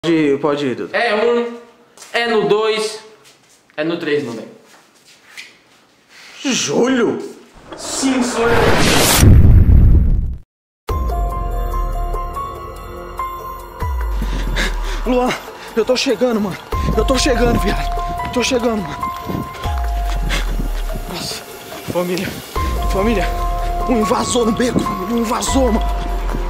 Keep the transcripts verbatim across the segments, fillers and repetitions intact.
Pode, pode ir, Dudu. É um, é no dois, é no três, não vem. Júlio? Sim, sou eu. Luan, eu tô chegando, mano. Eu tô chegando, viado. Eu tô chegando, mano. Nossa, família. Família, um invasor no beco, um invasor, mano.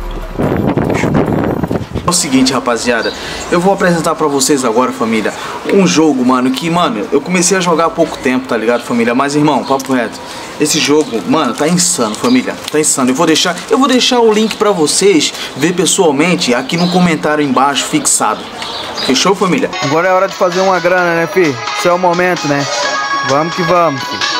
É o seguinte, rapaziada, eu vou apresentar pra vocês agora, família, um jogo, mano, que, mano, eu comecei a jogar há pouco tempo, tá ligado, família? Mas, irmão, papo reto, esse jogo, mano, tá insano, família, tá insano. Eu vou deixar, eu vou deixar o link pra vocês ver pessoalmente aqui no comentário embaixo, fixado. Fechou, família? Agora é hora de fazer uma grana, né, fi? Esse é o momento, né? Vamos que vamos, fi.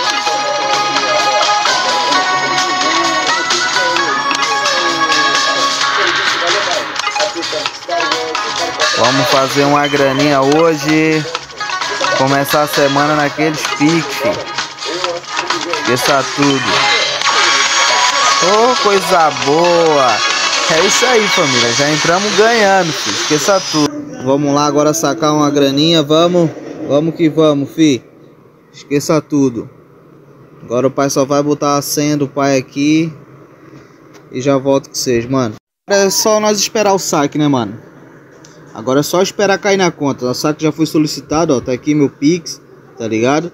Vamos fazer uma graninha hoje. Começar a semana naqueles piques. Esqueça tudo. Oh, coisa boa. É isso aí, família. Já entramos ganhando, filho. Esqueça tudo. Vamos lá agora sacar uma graninha. Vamos. Vamos que vamos, fi. Esqueça tudo. Agora o pai só vai botar a senha do pai aqui. E já volto com vocês, mano. É só nós esperar o saque, né, mano? Agora é só esperar cair na conta. O saque já foi solicitado, ó. Tá aqui meu Pix, tá ligado?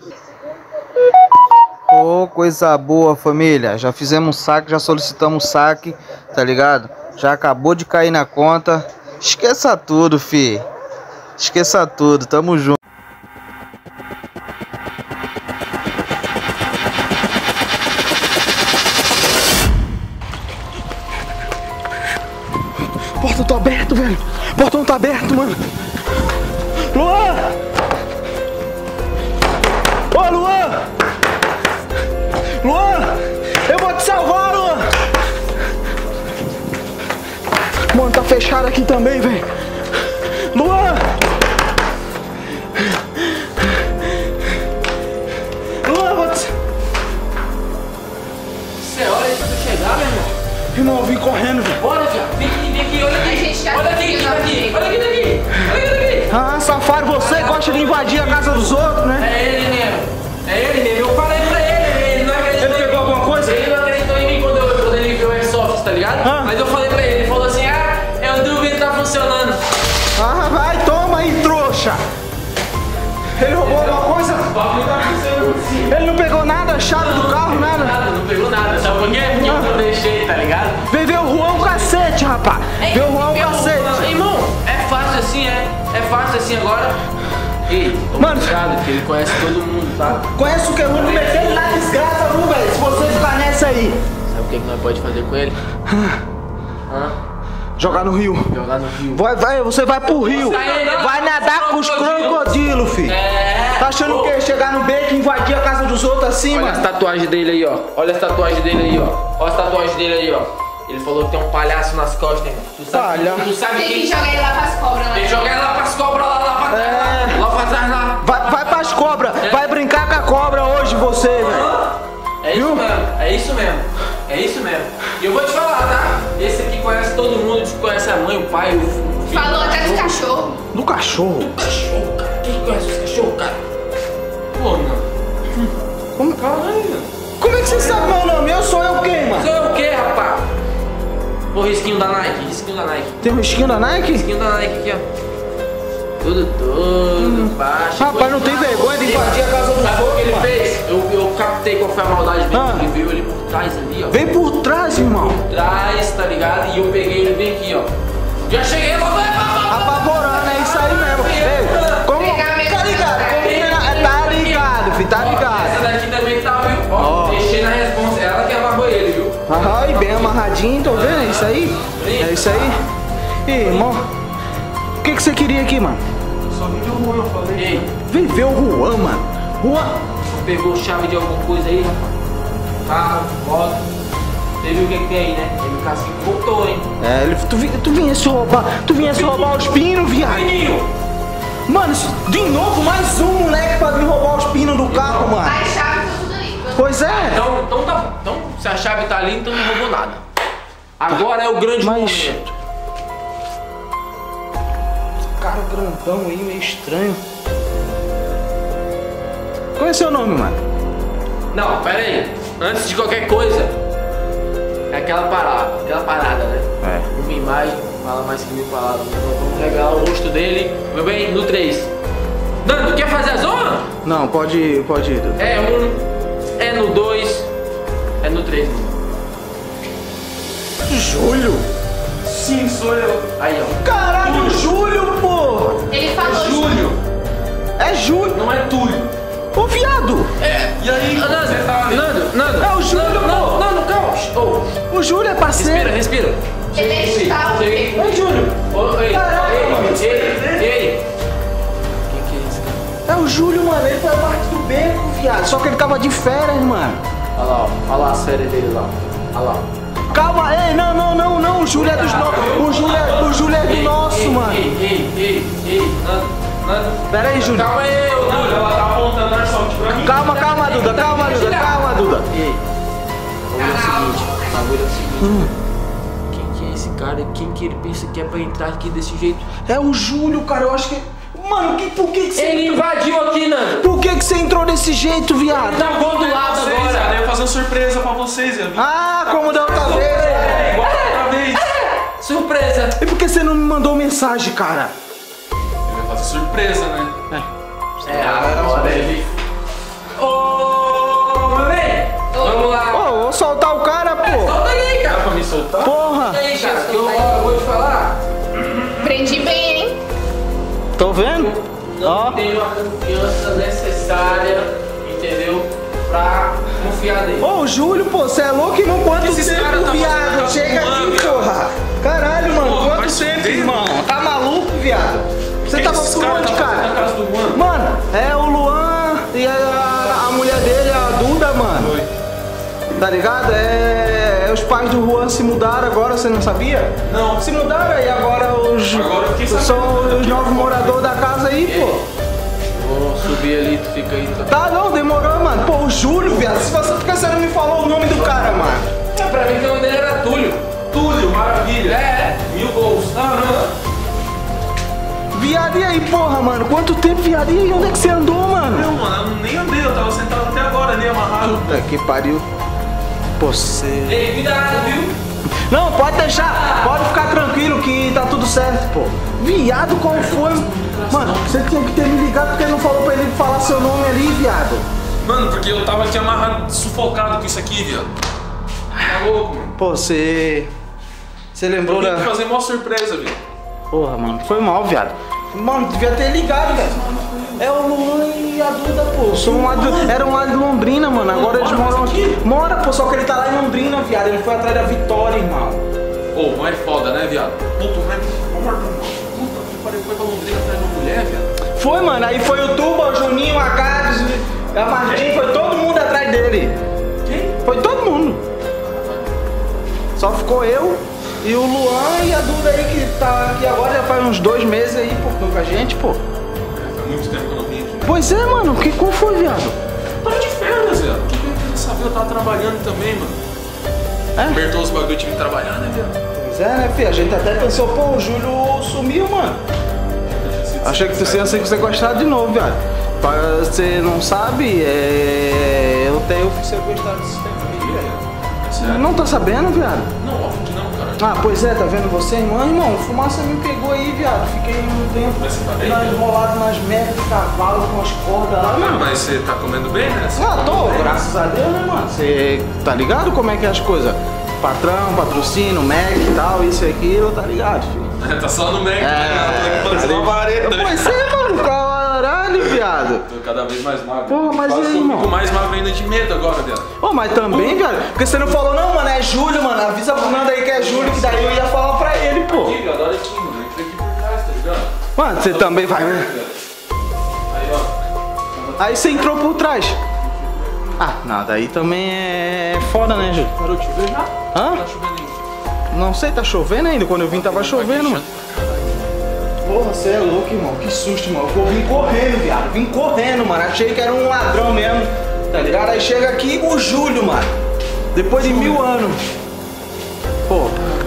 Oh, coisa boa, família. Já fizemos saque, já solicitamos saque, tá ligado? Já acabou de cair na conta. Esqueça tudo, fi. Esqueça tudo, tamo junto. O portão tá aberto, velho. O portão tá aberto, mano. Luan! Ô, Luan! Luan! Eu vou te salvar, Luan! Mano, tá fechado aqui também, velho. Luan! Luan, vou te... Você olha aí pra tu chegar, meu irmão. Irmão, eu vim correndo, velho. Bora, viado. Vem aqui, vem aqui, olha aqui. Olha aqui, olha aqui, olha aqui, daqui. Olha aqui, daqui. Ah, safado, você gosta de invadir a casa dos outros, né? É ele mesmo. É ele mesmo. Eu falei pra ele, ele não acreditou. Ele pegou alguma coisa? Ele não acreditou em mim quando, eu, quando ele viu o Airsoft, tá ligado? Ah. Mas eu falei pra ele, ele falou assim, ah, eu duvido que tá funcionando. Ah, vai, toma aí, trouxa! Ele roubou alguma coisa? Ele não pegou nada, a chave do carro, nada? Nada, não pegou nada. Sabe por quê? Porque eu não deixei, tá ligado? Vem ver o Juan o cacete, rapaz! Vê o Juan o cacete! Irmão, é fácil assim, é. É fácil assim agora. Ei, toma Mano, cuidado, que ele conhece todo mundo, tá? conhece o que? Eu vou meter ele na desgraça, viu, velho? Se você ficar nessa aí. Sabe o que, que nós pode fazer com ele? Hã? Jogar no rio. Jogar no rio. Vai, vai, você vai pro rio. Vai nadar com os crocodilos, filho. É. Tá achando o quê? Chegar no beco e invadir a casa dos outros assim, Olha as mano? tatuagens dele aí, ó. Olha as tatuagens dele aí, ó. Olha as tatuagens dele aí, ó. Ele falou que tem um palhaço nas costas, irmão. Tu sabe, Palhaço. tu sabe Tem que quem? jogar ele lá pras cobras, né? Tem que jogar ele lá pras cobras, lá, lá pra trás. É. Lá pra trás, lá. Vai, vai pras cobras. Vai brincar com a cobra hoje, você, velho. É isso Viu? mesmo, é isso mesmo. É isso mesmo. E eu vou te falar, tá? Esse aqui conhece todo mundo, conhece a mãe, o pai, o filho. Falou até dos cachorros. Do cachorro. Cachorro, cara. Quem conhece os cachorros, cara? Pô, mano. Como, Caralho. como é que você sabe meu nome? Eu sou eu quem, mano? Isso é o que, rapaz? O risquinho da Nike, risquinho da Nike. Tem um risquinho da Nike? Risquinho da Nike aqui, ó. Tudo, tudo, baixo. Rapaz, não tem vergonha de invadir a casa dos Sabe o que outros, ele mano? fez? Eu, eu captei qual foi a maldade dele. Ah. Ele veio ali por trás ali, ó. Vem por trás, irmão. Por trás, tá ligado? E eu peguei ele bem aqui, ó. Já cheguei logo. Apavorando, é isso aí mesmo. Ei, como... Pegar mesmo. Tá ligado? Como... é, Tá ligado, filho, tá Essa ligado. daqui também tá, viu? Ó, Ó. deixei na responsa. Ela que amarrou ele, viu? Ai, bem amarradinho, tô vendo? É isso aí? É isso aí? Ih, irmão, o que que você queria aqui, mano? Só vi o Juan, eu falei. Ei, Vem ver o Juan, mano. Juan. pegou chave de alguma coisa aí, rapaz? Carro, moto. Você viu o que que tem aí, né? Ele cacique voltou, hein? É, ele, tu, vi- tu vinha se roubar, tu vinha se roubar os pinos, viado. Menino! Mano, isso- de novo mais um moleque pra vir roubar os pinos do carro, mano. As chaves tudo ali. Pois é. Então, então tá bom. Então, se a chave tá ali, então não roubou nada. Agora é o grande Mas- momento. cara grandão aí, meio estranho. Qual é seu nome, mano? Não, pera aí. Antes de qualquer coisa, é aquela parada, aquela parada, né? É. Uma imagem fala mais que mil palavras. Então vamos revelar o rosto dele, meu bem, no três. Nando, quer fazer a zona? Não, pode ir, pode ir. Dudu. É um, é no dois, é no três. Júlio? Sim, sou eu. Aí, ó. Caralho, Júlio, pô! Ele falou Júlio. É Júlio. Não é Túlio. Ô, viado! É. E aí, Ah, Nando, você tá... Nando, Nando. É o Júlio, Nando, pô. Nando, Nando, calma. Oh, O Júlio é respira, parceiro. respira. Ele é Cheguei, estável. cheguei. Ô, Júlio. Ô, ei, Caralho, ei, mano. ei, ei. Quem que é esse cara? É o Júlio, mano. Ele foi parte do beco, viado. Só que ele tava de férias, mano. Olha lá, ó. Olha lá a série dele lá. Olha lá. Calma, ei, não, não, não, não. O Júlio é dos nossos. O Júlio é, o Júlio é do Ei, nosso, ei, mano. Ei, ei, ei, ei, Nando, Nando. Pera aí, Júlio. Calma aí, ô Duda. Ela tá apontando a sorte pra mim. Calma, calma, Duda. Calma, Duda. Calma, Duda. Ei, o bagulho é o seguinte, o bagulho é o seguinte. Quem que é esse cara? Quem que ele pensa que é pra entrar aqui desse jeito? É o Júlio, cara. Eu acho que. Mano, que, por que, que você. Ele invadiu aqui, Nando. Por que, que você entrou desse jeito, viado? Tá bom do lado Vocês, agora. eu ia fazer uma surpresa pra vocês. Eu vim. Ah, como da outra vez. É, igual da outra vez. Surpresa. E por que você não me mandou mensagem, cara? Eu ia fazer surpresa, né? É, agora ele... Ô, meu bem. Vamos lá. Ô, vou soltar o cara, pô. Solta aí, Dá cara. pra me soltar? Porra. Solta aí, cara, que eu, eu vou te falar. Prendi bem, hein? Tô vendo? Não Ó. tenho a confiança necessária, entendeu? Pra confiar nele. Ô, Júlio, pô, você é louco, irmão? Quanto Esses caras tempo, tá viado? fazendo Chega caso aqui, com porra. Caralho, mano, Pô, quanto vai tempo, se irmão? Tá maluco, viado? Você Que tava esses por caras onde, tá fazendo cara? na casa do Juan? Mano, é o Luan e a, a mulher dele, a Duda, mano. Oi. Tá ligado? É, é os pais do Juan se mudaram agora, você não sabia? Não. Se mudaram e agora os, Agora eu fiquei sabendo. são os novos moradores da casa aí, pô. Vou subir ali, tu fica aí. Tá? Tá, não, demorou, mano. Pô, o Júlio, viado, se você, por que você não me falou o nome do cara, mano? É, pra mim que o nome dele era Túlio. Túlio, maravilha. É. Mil gols. Não, não. Viado, e aí, porra, mano? Quanto tempo, viado? E aí, onde é que você andou, mano? Não, mano, eu nem andei. Eu tava sentado até agora ali, amarrado. Puta que pariu. Pô, você... Ei, cuidado, viu? Não, pode deixar. Pode ficar tranquilo que tá tudo certo, pô. Viado, qual foi? Mano, você tinha que ter me ligado porque não falou pra ele falar seu nome ali, viado. Mano, porque eu tava aqui amarrado, sufocado com isso aqui, viado. Tá louco, mano. Pô, você... Você lembrou Eu vim da... fazer uma surpresa, viado. Porra, mano, foi mal, viado. Mano, devia ter ligado, velho. É o Luan e a Duda, pô. São lá de... Eram lá de Londrina, mano. Agora eles moram aqui. Mora, pô, só que ele tá lá em Londrina, viado. Ele foi atrás da Vitória, irmão. Ô, mas é foda, né, viado? Puta, mas é morto, mano. Puta, que pariu, foi pra Londrina atrás de uma mulher, viado. Foi, mano. Aí foi o Tuba, o Juninho, a Gades, a Martim. Foi todo mundo atrás dele. Quem? Foi todo mundo. Só ficou eu e o Luan e a Duda aí que tá aqui agora. Já faz uns dois meses aí, pô, com a gente, pô. Faz muito tempo que eu não vim aqui. Pois é, mano. Que, qual foi, viado? Tava de férias, viado. O que que eu queria saber? Eu tava trabalhando também, mano. É? Apertou os bagulho, eu tive que trabalhar, né, viado? Pois é, né, filho? A gente até pensou, pô, o Júlio sumiu, mano. Achei que você ia ser sequestrado de novo, viado. Pra você não sabe, é... eu tenho fui sequestrado esse tempo aí, velho. É sério? Não tá sabendo, viado? Não, óbvio que não, cara. Ah, pois é, tá vendo você, irmão? Irmão, fumaça me pegou aí, viado. Fiquei um tempo Mas você tá bem, lá né? enrolado nas merdas de cavalo com as cordas lá, Ah, mano. mas você tá comendo bem, né? Você Ah, tá tô, comendo bem? graças a Deus, né, mano? Você tá ligado como é que é as coisas? Patrão, patrocínio, Mac e tal, isso e aquilo, tá ligado, filho? Tá só no Mac, É, né? Tô aqui uma vareta. Pois é, mano, caralho, viado. Tô cada vez mais magro. Porra, mas Quase e aí, que eu irmão? fico mais magro ainda de medo agora, viado. Ô, mas também, viado, porque você não falou, não, mano, é Júlio, mano, avisa pro Nando aí que é Júlio, que daí eu ia falar pra ele, pô. Aqui, viado, olha aqui, mano. Entra aqui por trás, tá ligado? Mano, você também vai, né? Aí, ó. Aí você entrou por trás. Ah, não, daí também é foda, né, Júlio? Parou de chover já? Hã? Tá chovendo ainda. Não sei, tá chovendo ainda, quando eu vim tava chovendo, mano. Porra, você é louco, irmão, que susto, mano. Eu vim correndo, viado, vim correndo, mano. Achei que era um ladrão mesmo, tá ligado? Aí chega aqui o Júlio, mano. Depois de mil anos. Pô,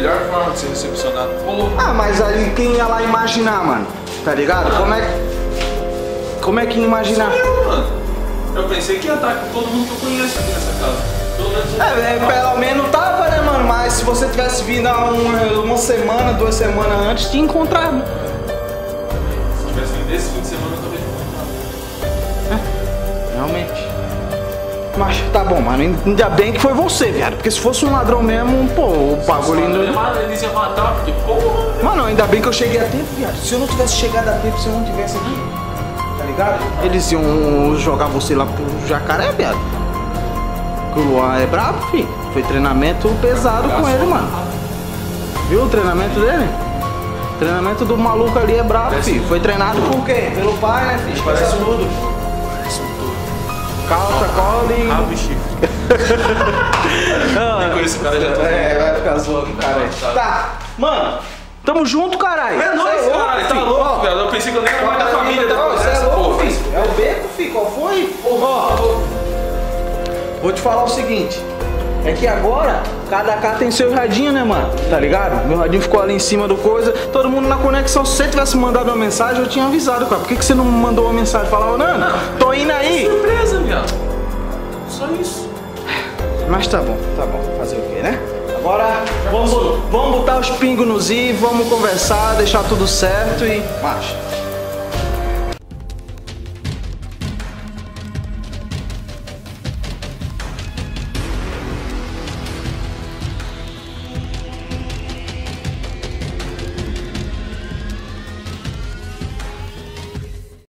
melhor forma de ser recepcionado. Pô, Ah, mas aí quem ia lá imaginar, mano? Tá ligado? Como é que. Como é que ia imaginar? eu, mano. Eu pensei que ia estar com todo mundo que eu conheço aqui nessa casa. Pelo menos um. É, é, pelo menos tava, né, mano? Mas se você tivesse vindo há uma, uma semana, duas semanas antes, tinha encontrado. Se tivesse vindo esse fim de semana, eu talvez não encontrava. Realmente. Mas tá bom, mano. Ainda bem que foi você, viado. Porque se fosse um ladrão mesmo, pô, o bagulho ainda. Eles iam matar, porque porra. Mano, ainda bem que eu cheguei a tempo, viado. Se eu não tivesse chegado a tempo, se eu não tivesse aqui, tá ligado? Eles iam jogar você lá pro jacaré, viado. Porque o Luan é brabo, filho. Foi treinamento pesado com ele, mano. Viu o treinamento dele? O treinamento do maluco ali é brabo, filho. Foi treinado por quê? Pelo pai, né, filho? Parece Esqueça um- tudo. Parece um touro. Calça, cola e. Rabo e chifre. Nem conheço esse cara, já tô. É, vai ficar zoando o cara aí. Tá, mano, tamo junto, caralho. É nóis, Cê louco, caralho. Tá filho. louco, Ó, velho. Eu pensei que eu nem era mais da família Não, depois você é dessa, louco, porra. filho. É o beco, filho. Qual foi? Ó, vou te falar o seguinte. É que agora, cada cá tem seu radinho, né, mano? Tá ligado? Meu radinho ficou ali em cima do coisa. Todo mundo na conexão. Se você tivesse mandado uma mensagem, eu tinha avisado, cara. Por que, que você não me mandou uma mensagem? Falava, Nando, tô indo aí. Surpresa, viado. Só isso. Mas tá bom, tá bom. Fazer o quê, né? Agora, vamos, vamos botar os pingos nos i, vamos conversar, deixar tudo certo e marcha.